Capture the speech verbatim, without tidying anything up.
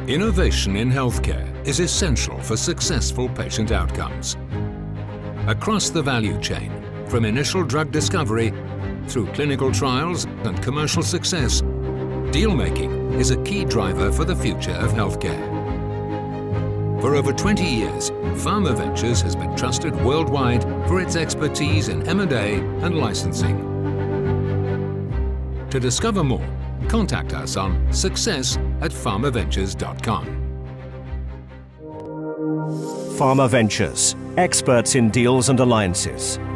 Innovation in healthcare is essential for successful patient outcomes. Across the value chain, from initial drug discovery through clinical trials and commercial success, deal-making is a key driver for the future of healthcare. For over twenty years, PharmaVentures has been trusted worldwide for its expertise in M and A and licensing. To discover more, contact us on success at pharmaventures dot com. PharmaVentures, experts in deals and alliances.